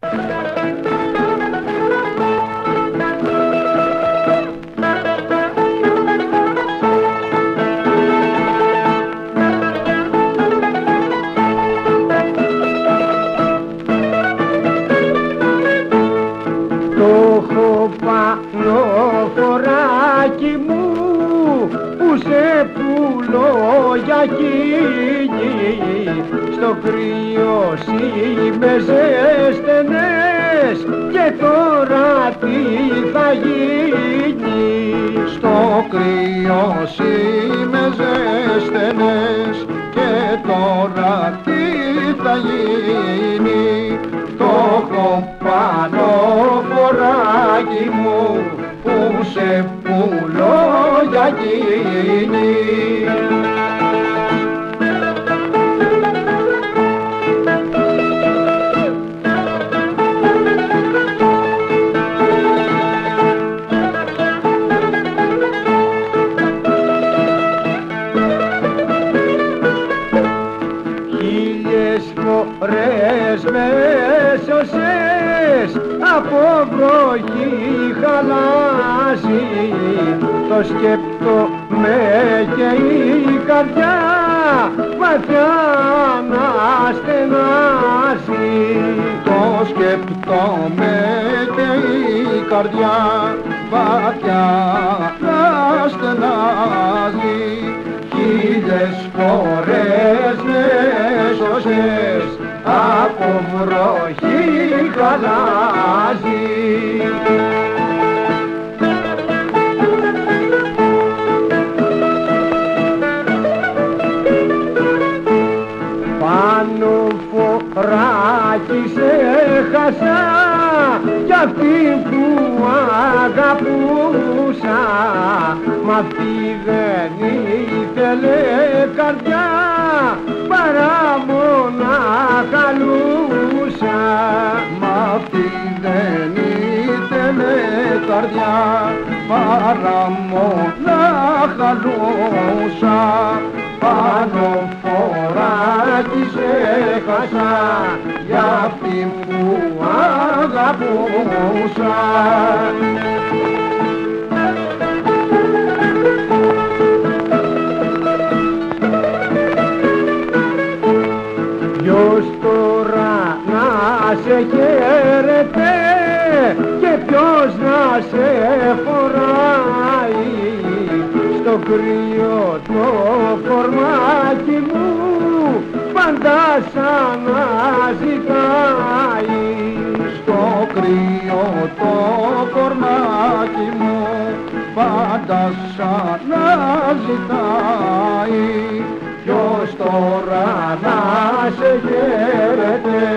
Πανοφοράκι μου που σε πουλώ για χίλι, στο κρύο με ζέστενες και τώρα τι θα γίνει. Στο κρύο με ζέστενες και τώρα τι θα γίνει. Το πανοφοράκι μου που σε πουλώ για εκείνη. Χίλιες φορές με έσωσες από βροχή χαλάζει, το σκέπτομαι και η καρδιά βαθιά να στενάζει. Το σκέπτομαι και η καρδιά βαθιά να στενάζει. Χίλιες φορές με έσωσες από βροχή χαλάζει. Πανοφοράκι σε χάσα κι αυτή που αγαπούσα, μ' αυτή δεν ήθελε καρδιά παρά μονάχα λούσα. Μ' αυτή δεν ήθελε καρδιά παρά μονάχα λούσα. Πανοφοράκι σε χάσα για αυτή που αγαπούσα. Ποιος τώρα να σε χαίρεται και ποιος να σε φοράει, στο κρύο το κορμάκι μου πάντα σαν να ζητάει. Στο κρύο το κορμάκι μου πάντα σαν να ζητάει. Ποιος τώρα να σε χαίρεται